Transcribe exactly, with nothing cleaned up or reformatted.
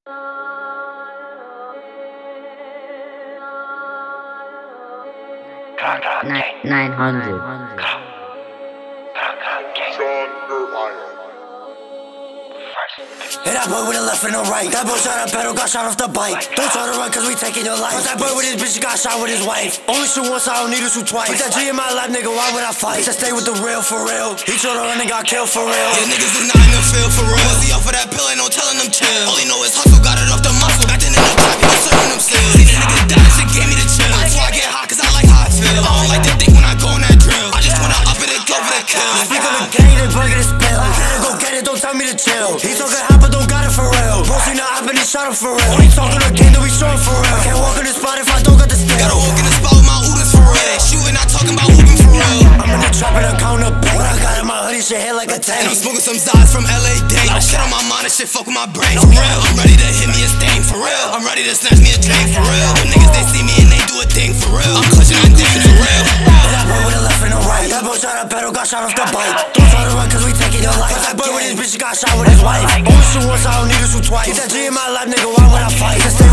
Nine hundred. Hit that boy with a left and a right. That boy shot a pedal, got shot off the bike. Don't try to run cause we taking your life. But that boy with his bitch, he got shot with his wife. Only shoot once, I don't need to shoot twice. Put that G in my lap, nigga, why would I fight? Just stay with the real for real. He tried to run and got killed for real. Yeah, niggas is not in the field for real. Was he off of that pill, ain't no telling them chill. All he know is hustle, got it off the muscle. Back then in the trap, he was serving them still. See the niggas die, shit gave me the chill. Before I get hot, cause I like how I feel. I don't like to think when I go on that drill. I just wanna up it and go for the kill. Speak on the game, they bug it and spill. Gotta go get it, don't tell me to chill. He talking hot, but don't got it for real. Bro, see not happening, shot him for real. Only talking the game, then we strong for real. Can't walk in the spot if I don't got the skill. Gotta walk in the spot with my Oodles for real. They shooting, not talking about hooping for real. I'm in the trap and I count up bang. What I got in my hoodie, shit hit like a tank. And I'm smoking some Z's from L A Day. Shit on my mind, that shit fuck with my brain. For real, I'm ready to hit me a stain. For real, I'm ready to snatch me a chain. For real, the niggas they see me and they do a thing. For real, I'm clutching that thing. For real. That boy with a left and a right. That boy shot a pedal, got shot off the bike. Don't try to run cause we taking your life. That boy with his bitch, he got shot with his wife. Only shoot once, I don't need to shoot twice. Get that G in my lap, nigga, why would I fight?